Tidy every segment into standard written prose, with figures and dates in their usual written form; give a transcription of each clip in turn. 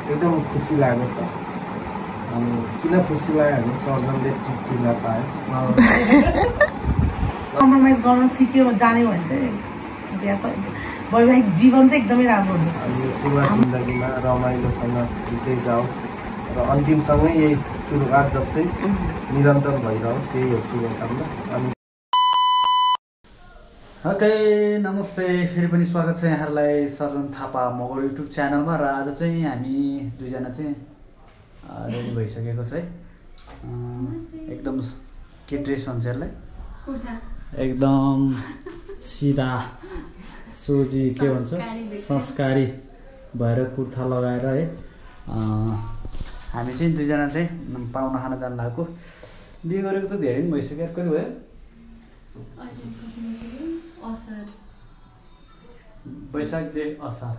एकदम खुसी लागेको छ। अनि किन खुसी लाग्यो भने सर्जनले चिट्ठीमा पाए कम्प्रोमाइज गर्न सिक्यो जान्यो भने चाहिँ वैवाहिक जीवन चाहिँ एकदमै राम्रो हुन्छ। सुरुवात जिन्दगीमा रमाइलोसँग बित्दै जाओस् र अन्तिमसँगै यही सुरुवात जस्तै निरन्तर भइरहोस्, यही हो शुभकामना। अनि ओके, नमस्ते, फेरि पनि स्वागत छ यहाँहरूलाई सर्जन थापा मगर युट्युब च्यानलमा। र आज चाहिँ हामी दुईजना चाहिँ रेडी भइसकेको छ है। एकदम के ड्रेस भन्छ यसलाई, एकदम सिधा सोझी के भन्छ संस्कारी भएर कुर्ता लगाएर है हामी चाहिँ दुईजना चाहिँ पाहुना खाना जान लागेको। बिहे गरेको त धेरै पनि भइसक्यो। कहिले भयो? वैशाख जेठ असार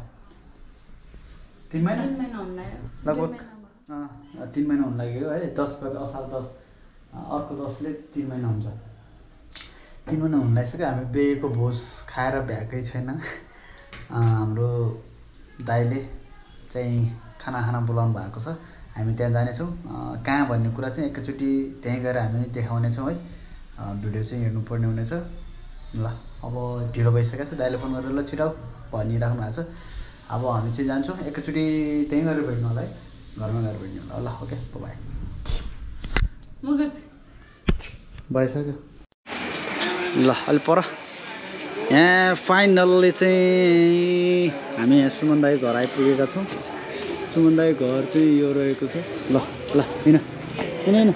3 महिना लगभग 3 महिना हुन लाग्यो है। 10 गते असार 10 अर्को 10ले 3 महिना हुन्छ। 3 महिना हुन लागिसक्यो। हामी बिहेको भोज खाएर भ्याएकै छैन। हाम्रो दाइले चाहिँ खाना खाना बोलाउनु भएको छ। हामी त्यहाँ जानेछौँ। कहाँ भन्ने कुरा चाहिँ एकैचोटि त्यहीँ गएर हामी देखाउनेछौँ है। भिडियो चाहिँ हेर्नुपर्ने हुनेछ। ल अब ढिलो भइसकेको छ। दाइले फोन गरेर ल छिटाउ भनिराख्नु भएको छ। अब हामी चाहिँ जान्छौँ एकैचोटि त्यहीँ गएर भेट्नु होला है। घरमा गएर भेट्नु होला। ल ओके, बाई। भइसक्यो ल अलि पर। यहाँ फाइनल्ली चाहिँ हामी यहाँ सुमन दाई घर आइपुगेका छौँ। सुमन दाई घर चाहिँ यो रहेको छ। ल ल हिँड हिँड हिँड।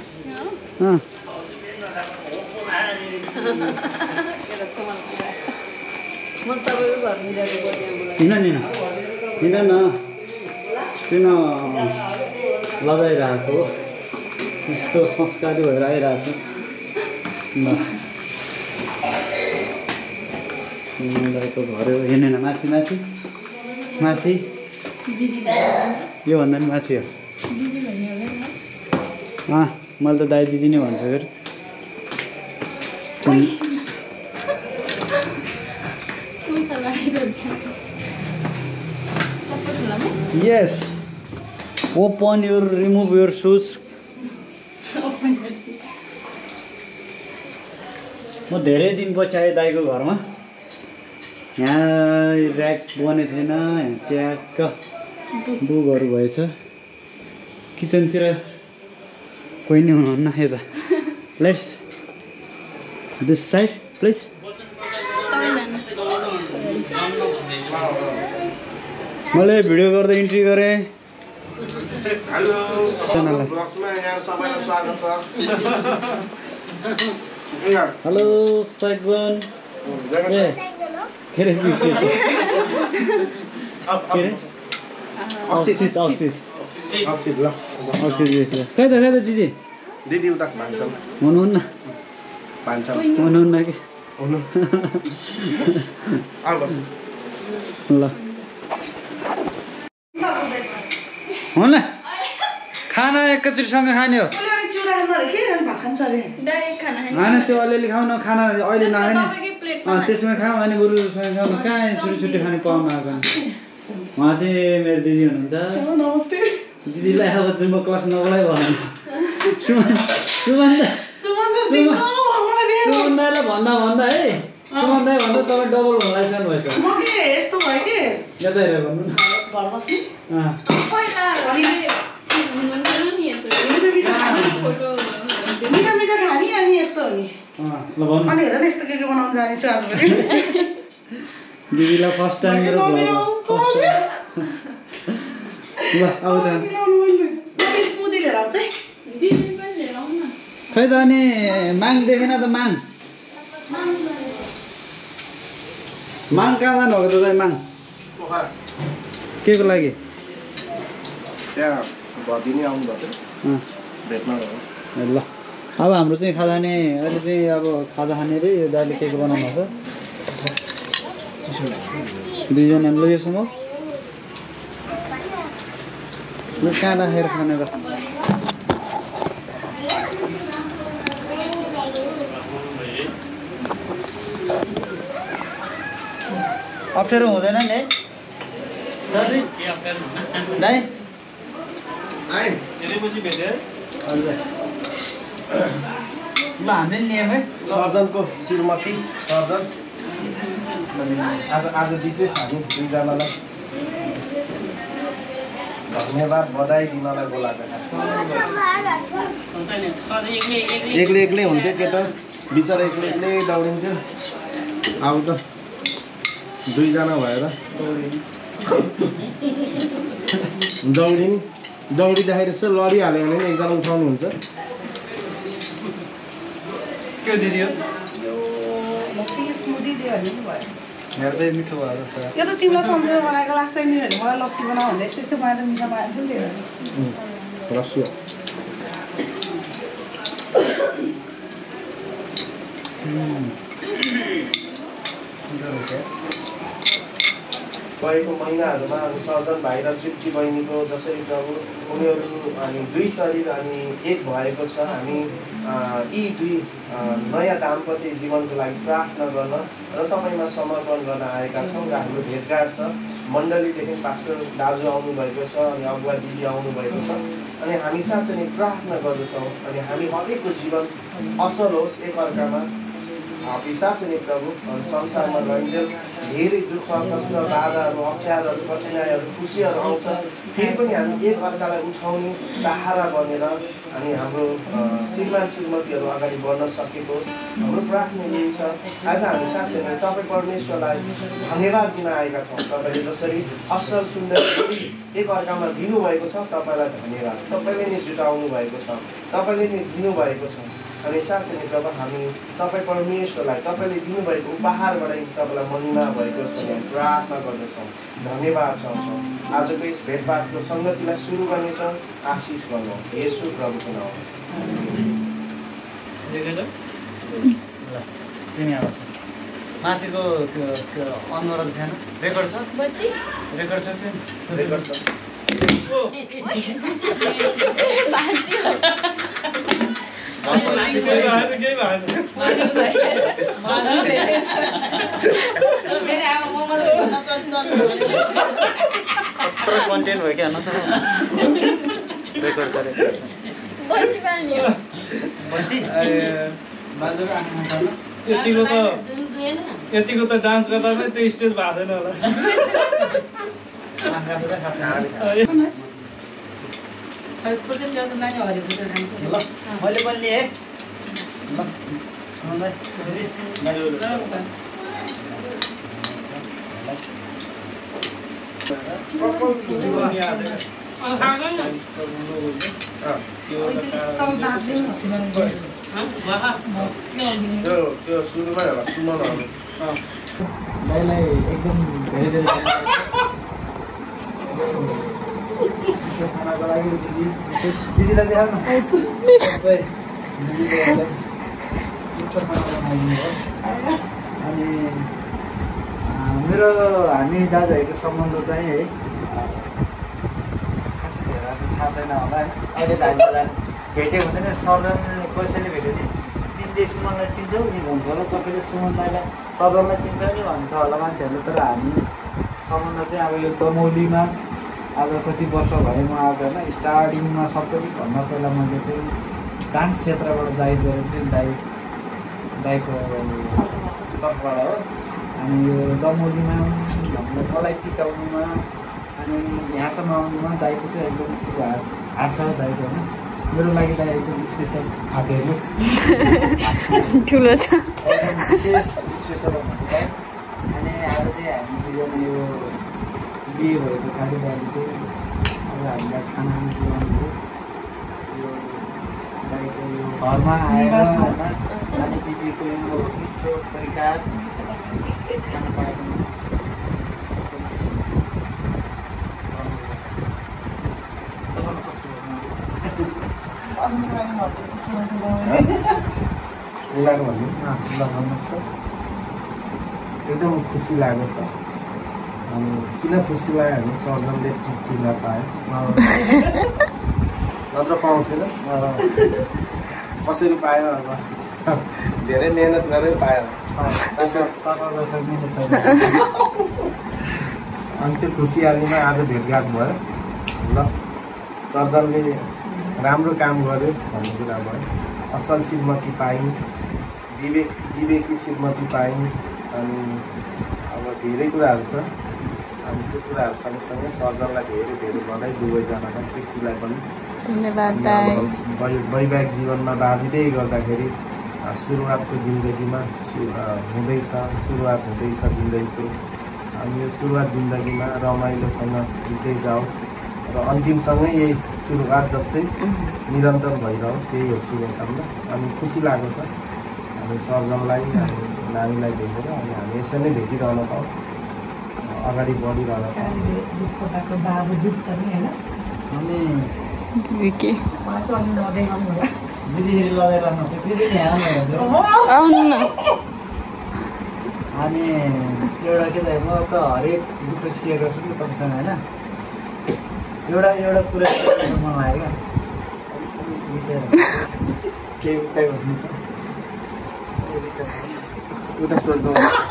हिँड हिँड हिँड न, किन लगाइरहेको यस्तो संस्कारी भएर आइरहेछ। ल सुमनदाईको घर हिँडेन, माथि माथि माथि योभन्दा पनि माथि हो। मैले त दाइ दिदी नै भन्छु फेरि। Yes. Open your, remove your shoes. म धेरै दिनपछि आएँ दाइको घरमा। यहाँ ऱ्याक बनेको थिएन, ट्याक्क बुकहरू भएछ। किचनतिर कोही नि हुनुहुन्न यता। Let's this side please. मैले भिडियो गर्दै इन्ट्री गरेँ। हेलो ब्लग्समा यहाँ सबैलाई स्वागत छ। Hello section. धेरै खुसी छ। अक्षित अक्षित अक्षित ल अक्षित खै त दिदी दिदी उता भान्सा हुनुहुन्न। भान्सा हुनुहुन्न कि हुनु ल हुन खाना एकैचोटिसँग खाने हो। होइन त्यो अलिअलि खाऊ न, खाना अहिले नखाने त्यसमै खाऊ। अनि बरुसँग खाऊ। कहाँ छुट्टी छुट्टी खाने पाउनु आएको। उहाँ चाहिँ मेरो दिदी हुनुहुन्छ। दिदीलाई अब चाहिँ म कस नबोलाइ भएन। सुमन दाईलाई भन्दा भन्दा है, सुमन दाई भन्दा तपाईँ डबल हुँदैछन् भएछ। यता हेरेर भन्नु न। दिदीलाई फर्स्ट टाइम मेरो ल अब खै त। अनि माग देखेन त। माग माग कहाँ जानुभएको त दाइ? माग के को लागि? त्यहाँ भगिनी आउनु भएको भेट्न गयो। ल अब हाम्रो चाहिँ खाजा खाने अहिले चाहिँ अब खाजा खाने रे। यो दाइले के बनाउनु भएको छ? दुईजना ल योसँग ल कहाँ राखेर खाने त? अप्ठ्यारो हुँदैन नि है? दाइ ल हामीले नियम है सर्जनको श्रीमती सर्जन आज विशेष हामी दुईजनालाई धन्यवाद बधाई दिनलाई बोलाएको एक्लै हुन्थ्यो के त बिचरा एक्लै दौडिन्थ्यो अब त दुईजना भएर दौडिँदाखेरि यसो लडिहाल्यो भने एकजना उठाउनु हुन्छ के दिदी हो हेर्दै मिठो भएर यो त तिमीलाई सम्झेर बनाएको लास्ट टाइम दियो भने मलाई लस्सी बनाऊ भन्दा यस्तो बनाएर मिठो बनाएको थियो नि रस्सी गएको महिनाहरूमा अनि सर्जन भाइ र तृप्ति बहिनीको जसरी प्रभु उनीहरू अनि दुई शरीर अनि एक भएको छ हामी यी दुई नयाँ दाम्पत्य जीवनको लागि प्रार्थना गर्न र तपाईँमा समर्पण गर्न आएका छौँ र हाम्रो भेटघाट छ मण्डलीदेखि पास्टर दाजु आउनुभएको छ अनि अगुवा दिदी आउनुभएको छ अनि हामी साँच्चै नै प्रार्थना गर्दछौँ अनि हामी हरेकको जीवन असल होस् एकअर्कामा साँच्चै नै प्रभु अनि संसारमा रहन्जेल धेरै दुःख कष्ट बाधाहरू अप्ठ्यारोहरू कठिनाइहरू खुसीहरू आउँछ फेरि पनि हामी एकअर्कालाई उठाउने सहारा बनेर अनि हाम्रो श्रीमान श्रीमतीहरू अगाडि बढ्न सकेको हाम्रो प्रार्थना यही छ आज हामी साँच्चै नै तपाईँ परमेश्वरलाई धन्यवाद दिन आएका छौँ तपाईँले जसरी असल सुन्दर एकअर्कामा दिनुभएको छ तपाईँलाई धन्यवाद तपाईँले नै जुटाउनु भएको छ तपाईँले नै दिनुभएको छ अनि साँच्चै नै प्रभु हामी तपाईँ परमेश्वरलाई तपाईँले दिनुभएको उपहारबाट तपाईँलाई महिमा भएको छ प्रार्थना गर्दछौँ धन्यवाद चाहन्छौँ आजको यस भेटभाटको सङ्गतिलाई सुरु गर्नेछौँ आशिष गर्नुहोस् येशू प्रभुको नाममा माथिको अनुहार सानो रेकर्ड छ रेकर्ड छ रेकर्ड छ कन्टेन्ट भयो क्या नत्र रेकर्ड छ यतिको त डान्स गर्दा पनि त्यो स्टेज भएको छैन होला मैले पनि लिएँ त्यो सुरुमै होला सुनाउनु भाइलाई एकदम धेरै धेरै खानाको लागि दिदी विशेष दिदीलाई देखाउनु मिठो खाना बनाइदिनु हो अनि मेरो हामी दाजुभाइको सम्बन्ध चाहिँ है खासै धेरै थाहा छैन होला होइन अहिले त हामीलाई भेट्यो भने नि सर्जन कसैले भेट्यो भने तिमीले सुमनलाई चिन्छौ नि भन्छ होला कसैले सुमन दाइलाई सर्जनलाई चिन्छ नि भन्छ होला मान्छेहरूले तर हामी सम्बन्ध चाहिँ अब यो दमौलीमा आज कति वर्ष भयो म आएको होइन स्टार्टिङमा सबैभन्दा पहिला मैले चाहिँ डान्स क्षेत्रबाट जाहिर गरेको थिएँ दाइको तर्फबाट हो अनि यो दमौलीमा मलाई टिकाउनुमा अनि यहाँसम्म आउनुमा दाइको चाहिँ एकदम ठुलो हात छ दाइको होइन मेरो लागि दाइ एकदम स्पेसल हात हेर्नुहोस् ठुलो छ स्पेसल अनि आज चाहिँ हामीले यो बिहे भएको साथीभाइले चाहिँ अब हामीलाई खाना दिलाउनु यो दाइको यो घरमा आएर होइन अनि दिदीको यो मिठो परिकार खाना पाएको एकदम खुसी लागेको छ अनि किन खुसी लाग्यो भने सर्जनले तृप्तिलाई पायो नत्र पाउँथेन कसरी पायो अब धेरै मेहनत गरेर पायो अनि त्यो खुसियालीमा आज भेटघाट भयो ल सर्जनले राम्रो काम गर्यो भन्ने कुरा भयो। असल श्रीमती पाइन्, विवेकी श्रीमती पाइन्। अनि अब धेरै कुराहरू छ। अनि त्यो कुराहरू सँगसँगै सर्जनलाई धेरै धेरै बधाई, दुवैजनालाई कृतिलाई पनि धन्यवाद। वैवाहिक जीवनमा बाँधिँदै गर्दाखेरि सुरुवातको जिन्दगीमा सुरुवात हुँदैछ जिन्दगीको। अनि यो सुरुवात जिन्दगीमा रमाइलोसँग बित्दै जाओस् र अन्तिमसँगै यही सुरुवात जस्तै निरन्तर भइरहोस्, यही हो शुभकामना। अनि खुसी लागेको छ हामी सर्जनलाई अनि नानीलाई देखेर। अनि हामी यसरी नै भेटिरहन पाऊँ, अगाडि बढिरहन पाऊँ। विस्फोटको बाबुजित पनि होइन अनि के उहाँ चाहिँ अलि नदेखाउनु होला। दिदीखेरि लगाइराख्नु थियो, दिदी यहाँ आउनु न। अनि एउटा के त म त हरेक दुःख सेयर गर्छु नि तपाईँसँग होइन। एउटा कुरा मन लाग्यो क्या केही भन्नु उता सोध्नु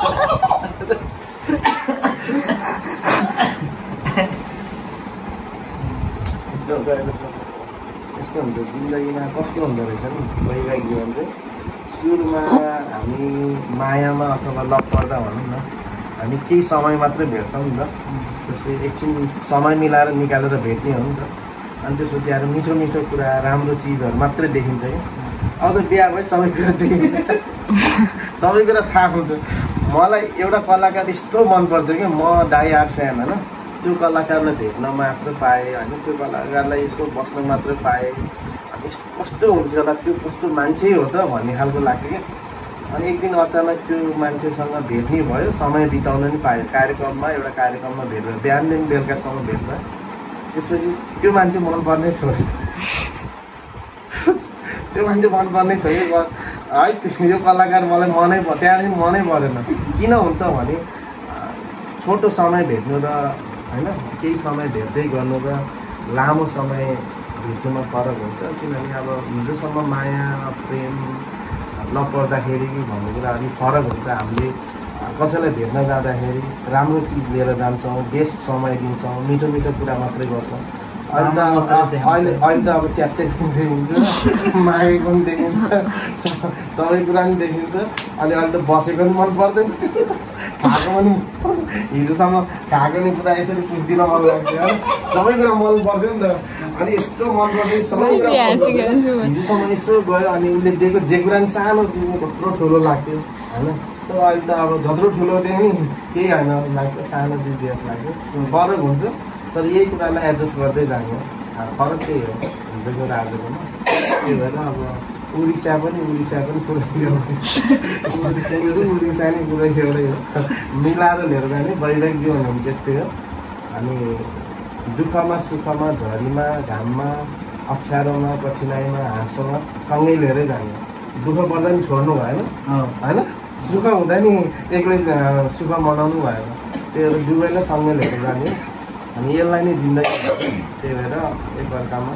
यस्तो हुन्छ जिन्दगीमा। कस्तो हुँदो रहेछ नि वैवाहिक जीवन चाहिँ। सुरुमा हामी मायामा अथवा लभ पर्दा भनौँ न, हामी केही समय मात्रै भेट्छौँ नि त। जस्तै एकछिन समय मिलाएर निकालेर भेट्ने हो नि त। अनि त्यसपछि आएर मिठो मिठो कुरा, राम्रो चिजहरू मात्रै देखिन्छ क्या। अब त बिहा भए सबै कुरा देखिन्छ, सबै कुरा थाहा हुन्छ। मलाई एउटा कलाकार यस्तो मन पर्थ्यो कि म डाई हार्ड फ्यान होइन। त्यो कलाकारलाई भेट्न मात्र पाएँ होइन, त्यो कलाकारलाई यसो बस्न मात्र पाएँ। अनि कस्तो हुन्थ्यो होला, त्यो कस्तो मान्छे हो त भन्ने खालको लाग्थ्यो क्या। अनि एक दिन अचानक त्यो मान्छेसँग भेट्ने भयो, समय बिताउन नि पायो। कार्यक्रममा एउटा कार्यक्रममा भेट भयो, बिहानदेखि बेलुकासम्म भेट भयो। त्यसपछि त्यो मान्छे मनपर्ने छोड्यो, त्यो मान्छे मनपर्ने छोड्यो है। यो कलाकार मलाई त्यहाँदेखि मनै परेन। किन हुन्छ भने छोटो समय भेट्नु र होइन केही समय भेट्दै गर्नु र लामो समय भेट्नुमा फरक हुन्छ। किनभने अब हिजोसम्म माया प्रेम नपर्दाखेरि भन्ने कुरा अलिक फरक हुन्छ। हामीले कसैलाई भेट्न जाँदाखेरि राम्रो चिज लिएर जान्छौँ, बेस्ट समय दिन्छौँ, मिठो मिठो कुरा मात्रै गर्छौँ। अहिले त अब च्यात्तै पनि देखिन्छ, मागेको पनि देखिन्छ, सबै कुरा पनि देखिन्छ। अनि अहिले त बसेको पनि मन पर्दैन, खाएको पनि हिजोसम्म खाएको नि पुरा यसरी पुस्दिन मन लाग्थ्यो, सबै कुरा मन पर्थ्यो नि त। अनि यस्तो मन पर्थ्यो सबै कुरा। हिजोसम्म यसो गयो अनि उसले दिएको जे कुरा नि सानो चिज कत्रो ठुलो लाग्थ्यो होइन। त्यो अहिले त अब जत्रो ठुलो दियो नि केही होइन लाग्छ, सानो चिज दिएको लाग्छ। फरक हुन्छ, तर यही कुरालाई एडजस्ट गर्दै जानु फरक त्यही हो हिजोको र आजकोमा। त्यही भएर अब उडिसा पनि पुरै उडिसा नै पुरै एउटै हो, मिलाएर लिएर जाने वैवाहिक जीवन हुनु त्यस्तै हो। अनि दुःखमा सुखमा झरीमा घाममा अप्ठ्यारोमा कठिनाइमा हाँसोमा सँगै लिएरै जाने। दुःख पर्दा नि छोड्नु भएन होइन, सुख हुँदा नि एक्लै सुख मनाउनु भएन। त्यो दुवैलाई सँगै लिएर जाने। अनि यसलाई नै जिन्दगी, त्यही भएर एकअर्कामा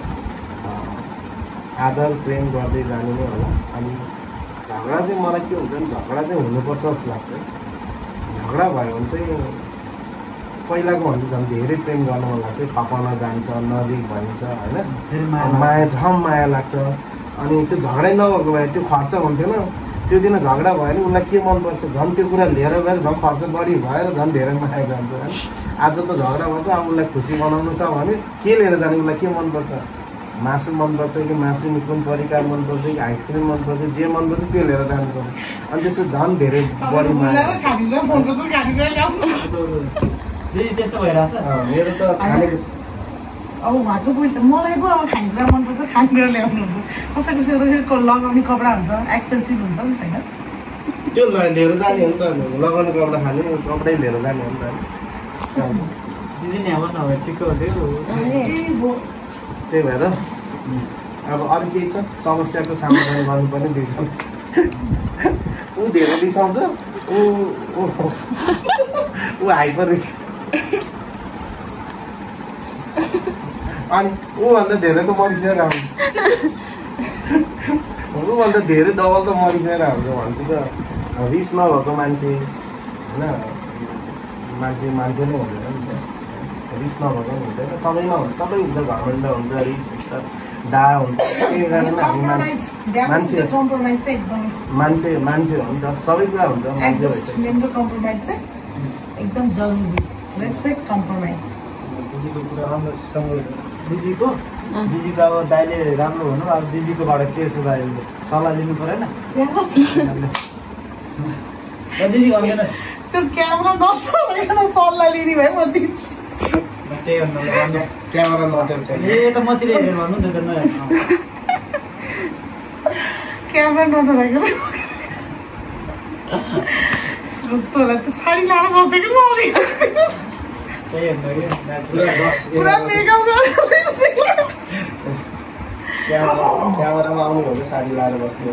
आदर प्रेम गर्दै जानु नै होला। अनि झगडा चाहिँ मलाई के हुन्छ नि, झगडा चाहिँ हुनुपर्छ जस्तो लाग्छ। झगडा भयो भने चाहिँ पहिलाको भन्दा झन् धेरै प्रेम गर्नु मन लाग्छ, खपाउन जान्छ, नजिक भइन्छ होइन, माया झम माया लाग्छ। अनि त्यो झगडै नभएको भए त्यो खर्च हुन्थेन। त्यो दिन झगडा भयो भने उसलाई के मनपर्छ, झन् त्यो कुरा लिएर गएर झन् खर्च बढी भएर झन् धेरै माया जान्छ होइन। आज त झगडा भन्छ, अब उसलाई खुसी बनाउनु छ भने के लिएर जाने, उसलाई के मनपर्छ, मासु मनपर्छ कि मासु निकुन परिकार मनपर्छ कि आइसक्रिम मनपर्छ, जे मनपर्छ त्यो लिएर जानु पर्छ। अनि त्यसो झन् धेरै बढी माया। त्यस्तो भइरहेछ मेरो त खानेको अब उहाँको पोइन्ट मलाई पो अब खानेकुरा मनपर्छ, खानेकुरा ल्याउनुहुन्छ। कसै कसैको लगाउने कपडा हुन्छ, एक्सपेन्सिभ हुन्छ नि होइन, त्यो लिएर जाने हो नि त। लगाउने कपडा खाने कपडै लिएर जाने हो नि त। दिदी नि हाम्रो नभए ठिक हुन्थ्यो। त्यही भएर अब अरू केही छ समस्याको समाधान गर्नुपर्ने बिर्साउ। ऊ धेरै रिसाउँछ, ऊ हाइपर रिस। अनि ऊभन्दा धेरै त मरिसकेर आउँछ, ऊभन्दा धेरै डबल त मरिसकेर आउँछ भन्छु त। रिस नभएको मान्छे होइन, मान्छे नै हुँदैन नि त। रिस नभएको हुँदैन, सबैमा हुन्छ, सबै हुन्छ, घमण्ड हुन्छ, रिस हुन्छ, डा हुन्छ। त्यही कारण हामी मान्छे हो नि त, सबै कुरा हुन्छ। एडजस्टमेन्ट र कम्प्रोमाइज चाहिँ एकदम जरुरी। Respect, compromise. दिदीको कुरा राम्रोसँग दिदीको अब दाइले राम्रो भन्नु, अब दिदीकोबाट के छ दाइ सल्लाह लिनु परेन? दिदी भन्दैन त्यो क्यामेरा नचलाइकन सल्लाह लिने भए म दिन्छु। क्यामेरा नजर छैन। ए त मतिर हेरेर भन्नु नि त नयाँ क्यामेरा नचलाइकन जस्तो होला त्यो साडी लाएर बस्दैको म पुरा मेकअप गरेर क्यामेरामा आउनु भएको साडी लाएर बस्ने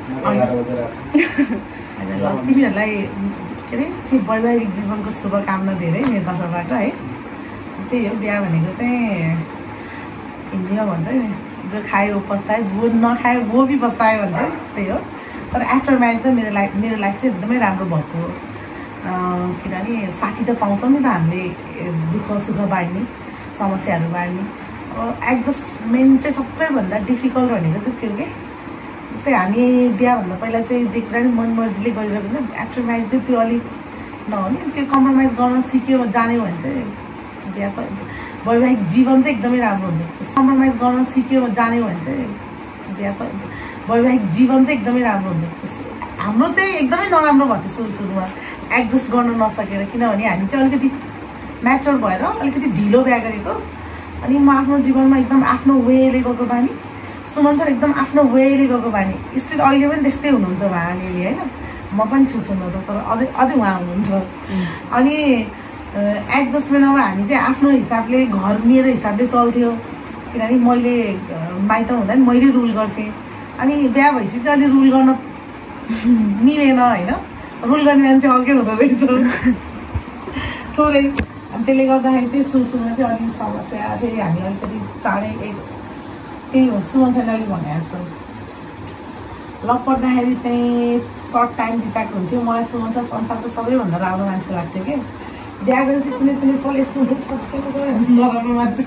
तिमीहरूलाई के अरे त्यो वैवाहिक जीवनको शुभकामना धेरै मेरो तर्फबाट है। त्यही हो, बिहा भनेको चाहिँ हिन्दीमा भन्छ नि जो खायो वो पस्तायो, जो नखायो वो भी पस्तायो भन्छ, त्यस्तै हो। तर आफ्टर म्यारेज त मेरो लाइफ चाहिँ एकदमै राम्रो भएको हो। किनभने साथी त पाउँछौँ नि त हामीले, दुःख सुख बाँड्ने, समस्याहरू बाँड्ने। एडजस्टमेन्ट चाहिँ सबैभन्दा डिफिकल्ट भनेको चाहिँ त्यो के, जस्तै हामी बिहाभन्दा पहिला चाहिँ जे कुरा नि मनमर्जीले गरिरहेको हुन्छ, आफ्टर म्यारेज चाहिँ त्यो अलिक नहुने, त्यो कम्प्रोमाइज गर्न सिक्यो जान्यो भने चाहिँ बिहा त वैवाहिक जीवन चाहिँ एकदमै राम्रो हुन्छ। कम्प्रोमाइज गर्न सिक्यो जान्यो भने चाहिँ बिहा त वैवाहिक जीवन चाहिँ एकदमै राम्रो हुन्छ। हाम्रो चाहिँ एकदमै नराम्रो भयो थियो सुरुमा एडजस्ट गर्न नसकेर, किनभने हामी चाहिँ अलिकति म्याच्योर भएर अलिकति ढिलो बिहा गरेको। अनि म आफ्नो जीवनमा एकदम आफ्नो वेले गएको बानी, सुमन सर एकदम आफ्नो वेले गएको बानी। स्टिल अहिले पनि त्यस्तै हुनुहुन्छ उहाँले होइन, म पनि छु न त, तर अझै उहाँ हुनुहुन्छ। अनि एडजस्टमेन्टमा हामी चाहिँ आफ्नो हिसाबले, घर मेरो हिसाबले चल्थ्यो, किनभने मैले माइत हुँदा नि मैले रुल गर्थेँ। अनि बिहा भएपछि चाहिँ अलि रुल गर्न मिलेन होइन, रुल गर्ने मान्छे अर्कै हुँदो रहेछ थोरै। अनि त्यसले गर्दाखेरि चाहिँ सुरुमा चाहिँ अलिक समस्या, फेरि हामी अलिकति चाँडै त्यही हो सुमन सरले अलिक भने जस्तो लक पर्दाखेरि चाहिँ सर्ट टाइम बिताएको हुन्थ्यो। मलाई सुमन सर संसारको सबैभन्दा राम्रो मान्छे लाग्थ्यो कि, बिहा गरेपछि कुनै पल यस्तो हुन्थ्यो सबैभन्दा नराम्रो मान्छे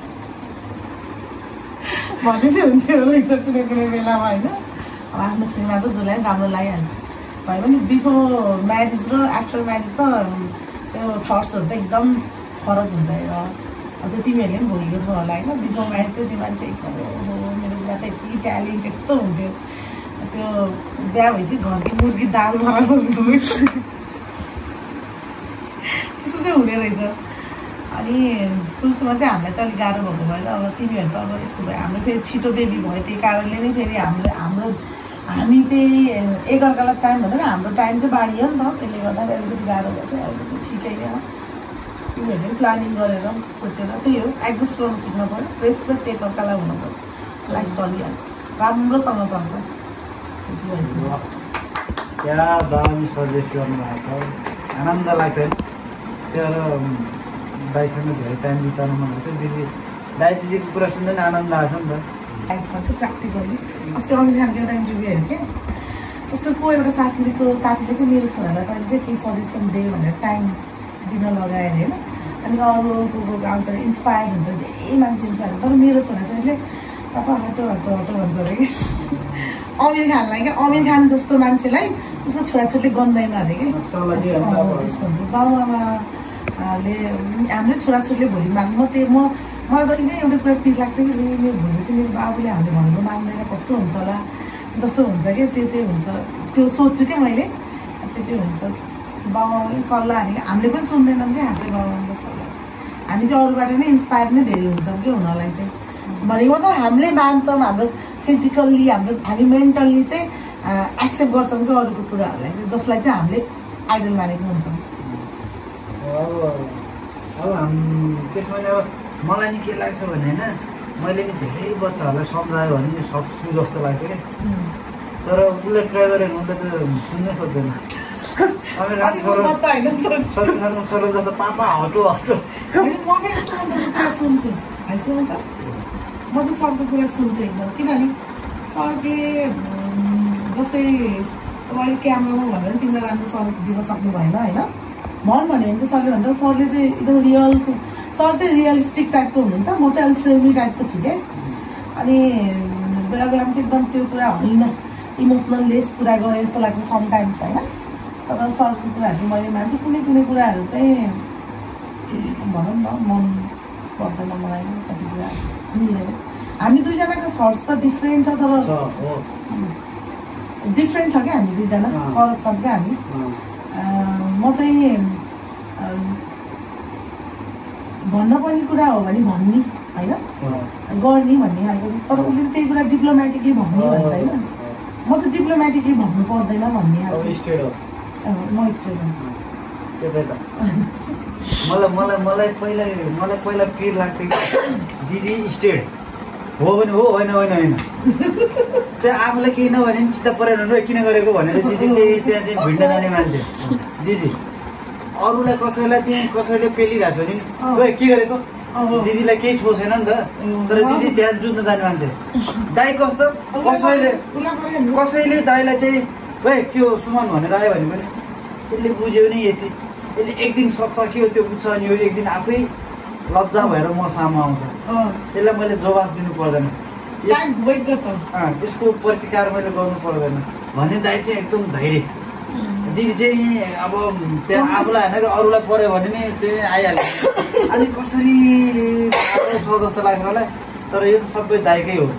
भन्ने चाहिँ हुन्थ्यो रहेछ कुनै बेलामा होइन। अब आफ्नो श्रीमा त जसलाई पनि राम्रो लागिहाल्छ, भयो भने बिफोर म्यारिज र आफ्टर म्यारिज त त्यो थट्सहरू त एकदम फरक हुन्छ। र अझ तिमीहरूले पनि भोगेको छौ होला होइन, बिफोर म्यारिज चाहिँ त्यो मान्छे एकदम मेरो कुरा त यति ट्यालेन्ट यस्तो हुन्थ्यो, त्यो बिहा भएपछि घरकी मुर्गी दाल बनाएको हुँदो रहेछ, त्यस्तो चाहिँ हुने रहेछ। अनि सुरुमा चाहिँ हामीलाई चाहिँ अलिक गाह्रो भएको भएर अब तिमीहरू त अब यस्तो भयो, हाम्रो फेरि छिटो बेबी भयो, त्यही कारणले नै फेरि हामी चाहिँ एकअर्कालाई टाइम भन्दा हाम्रो टाइम चाहिँ बाँडियो नि त, त्यसले गर्दा अलिकति गाह्रो भएको थियो। अहिले चाहिँ ठिकै नै हो, तिमीहरूले पनि प्लानिङ गरेर सोचेर त्यही हो, एडजस्ट गर्न सिक्नु पऱ्यो, रेस्पेक्ट एकअर्कालाई हुनु पऱ्यो, लाइफ चलिहाल्छ, राम्रोसँग चल्छ। क्या दामी सजेस्ट गर्नुभएको छ, आनन्द लाग्छ त्यो। दाइसँग धेरै टाइम बिताउन मन लाग्छ। दिदीको कुरा सुन्दा नि आनन्द लाग्छ नि त। प्र्याक्टिकली अस्ति अमिर खानको एउटा इन्टरभ्यू हेरेँ क्या, उसको को एउटा साथीले चाहिँ मेरो छोरालाई तैँले चाहिँ केही सजेसन दे भनेर टाइम दिन लगाएर होइन। अनि अरू को आउँछ इन्सपायर हुन्छ, धेरै मान्छे इन्सपायर, तर मेरो छोरा चाहिँ पापा हटो भन्छ अरे कि अमिर खानलाई क्या, अमिर खान जस्तो मान्छेलाई उसको छोराछोरीले गन्दैन अरे कि, त्यस्तो हुन्छ। बाबुआमाले हाम्रो छोराछोरीले भोलि मलाई जहिले एउटा कुरा पिर लाग्छ कि मेरो भोलि चाहिँ मेरो बाबुले हामीले भनेको मान्दैन कस्तो हुन्छ होला जस्तो हुन्छ क्या, त्यो चाहिँ हुन्छ, त्यो सोध्छु क्या मैले, त्यो चाहिँ हुन्छ। बाबुआमाले सल्लाह हामीले पनि सुन्दैनौँ क्या, हाँसै बाबुआमाको सल्लाह चाहिँ हामी चाहिँ अरूबाट नै इन्सपायर नै धेरै हुन्छौँ क्या हुनलाई चाहिँ। भनेको त हामीले मान्छौँ, हाम्रो फिजिकल्ली हामी मेन्टल्ली चाहिँ एक्सेप्ट गर्छौँ क्या अरूको कुराहरूलाई चाहिँ, जसलाई चाहिँ हामीले आइडल मानेको हुन्छौँ। अब त्यसमा अब मलाई नि के लाग्छ भने होइन, मैले नि धेरै बच्चाहरूलाई सम्झायो भने नि सक्छु जस्तो लाग्छ क्या, तर उसले ट्राई गरेर उसले त सुन्नै सक्दैन। सरल जस्तो पापा हटो सुन्छु म चाहिँ सरको कुरा सुन्छु एकदम, किनभने सरले जस्तै अहिले क्यामरामा भनेर तिमीलाई राम्रो सजेस्ट दिन सक्नु भएन होइन, भन्यो भने चाहिँ सरले भन्दा सरले चाहिँ एकदम रियल सर चाहिँ रियलिस्टिक टाइपको हुनुहुन्छ, म चाहिँ अलिक फिल्मी टाइपको छु क्या। अनि बेला बेलामा चाहिँ एकदम त्यो कुरा होइन, इमोसनल लेस कुरा गरे जस्तो लाग्छ समटाइम्स होइन। तर सरको कुराहरू चाहिँ मैले मान्छु, कुनै कुनै कुराहरू चाहिँ भनौँ न मन पर्दैन मलाई कति कुरा मिलेन। हामी दुईजनाको थट्स त डिफ्रेन्ट छ, तर डिफ्रेन्ट छ क्या हामी दुईजना, फरक छ क्या हामी। म चाहिँ भन्न पर्ने कुरा हो भने भन्ने होइन, गर्ने भन्ने खालको। तर उसले त्यही कुरा डिप्लोमेटिकली भन्ने भन्छ होइन, म चाहिँ डिप्लोमेटिकली भन्नु पर्दैन भन्ने खालको। म स्ट्रेट मलाई पहिला पिर लाग्थ्यो कि दिदी स्टेट हो भने हो, होइन होइन होइन। त्यहाँ आफूलाई केही नभने पनि चित्त परेन किन गरेको भनेर दिदी चाहिँ त्यहाँ चाहिँ भिड्न जाने मान्छे दिदी। अरूलाई कसैले पेलिरहेको छ नि के गरेको, दिदीलाई केही छो छैन नि त, तर दिदी त्यहाँ जुझ्न जाने मान्छे। दाइ कस्तो कसैले दाइलाई चाहिँ के हो सुमन भनेर आयो भने पनि त्यसले बुझ्यो नि यति, यसले एक दिन सक्छ कि हो त्यो बुझ्छ अनि एक दिन आफै लज्जा भएर म सामु आउँछ, त्यसलाई मैले जवाफ दिनु पर्दैन, यसको प्रतिकार मैले गर्नु पर्दैन भन्ने दाइ चाहिँ एकदम धैर्य। दिदी चाहिँ अब त्यहाँ आफूलाई होइन अरूलाई पऱ्यो भने नि चाहिँ आइहाल्छ। अनि कसरी छ जस्तो लाग्छ मलाई, तर यो त सबै दाइकै हो।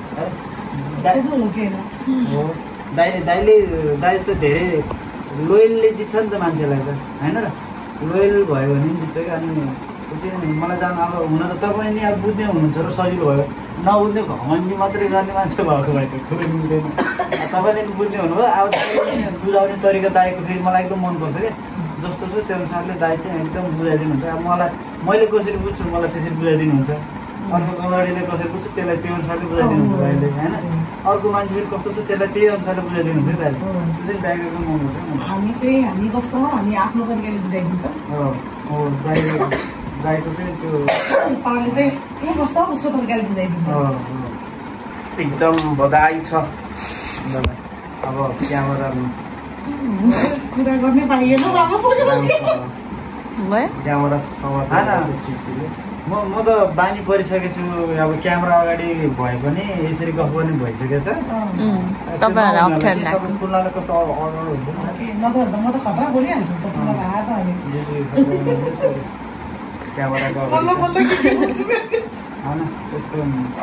दाइ त धेरै लोयलले जित्छ नि त मान्छेलाई त होइन र, लोयल भयो भने पनि जित्छ क्या। अनि मलाई जानु अब हुन त तपाईँ नि अब बुझ्ने हुनुहुन्छ र सजिलो भयो, नबुझ्ने घमण्डी मात्रै गर्ने मान्छे भएको भए त थुप्रै मिल्दैन। तपाईँले नि बुझ्ने हुनुभयो, अब बुझाउने तरिका दाइको फेरि मलाई एकदम मनपर्छ क्या। जस्तो छ त्यो अनुसारले दाइ चाहिँ एकदम बुझाइदिनुहुन्छ। अब मैले कसरी बुझ्छु मलाई त्यसरी बुझाइदिनुहुन्छ, अर्को गवाडीले कसरी बुझ्छु त्यसलाई त्यो अनुसारले बुझाइदिनुहुन्छ दाइले होइन। अर्को मान्छे फेरि कस्तो छ त्यसलाई त्यही अनुसारले बुझाइदिनुहुन्छ दाइले। त्यो चाहिँ दाइको एकदम मनपर्छ। हामी कस्तो हो, हामी आफ्नो तरिकाले बुझाइदिन्छ। दाइको चाहिँ त्यो सरले चाहिँ के कस्तो उसको तरिकाले बुझाइदिन्छ। एकदम बधाई छ। अब क्यामेरा कुरा गर्ने पाइएन, क्यामेरा म त बानी परिसकेको छु। अब क्यामेरा अगाडि भए पनि यसरी गफ गर्ने भइसकेको छ। तुलनाले कस्तो अर्डर हुन्छ म त खतरा बोलिहाल्छु त क्यामेराको होइन त्यस्तो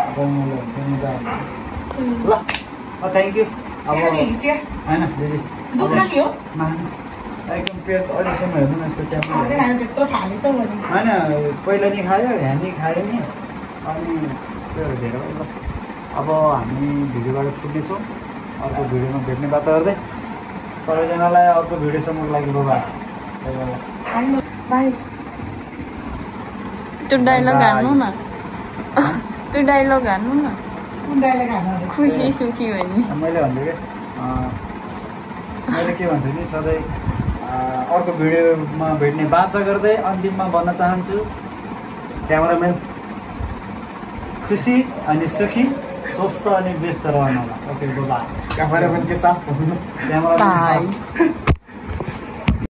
ल थ्याङ्क यू। अब होइन दिदी एकदम पेट अहिलेसम्म हेर्नु न यस्तो ट्याप होइन, पहिला नि खायो हामी खायो नि अनि त्यो हेर ल। अब हामी भिडियोबाट छुट्नेछौँ, अर्को भिडियोमा भेट्ने बात गर्दै सबैजनालाई अर्को भिडियोसम्मको लागि त्यो डायलग हान्नु न, त्यो डायलग हान्नु न, खुसी सुखी भन्ने। मैले भन्छु क्या, मैले के भन्छु नि सधैँ अर्को भिडियोमा भेट्ने बाचा गर्दै अन्तिममा भन्न चाहन्छु क्यामेराम्यान खुसी अनि सुखी स्वस्थ अनि व्यस्त रहनु होला। ओके बाबा, क्यामेराम्यान के साथ क्यामेराम्यान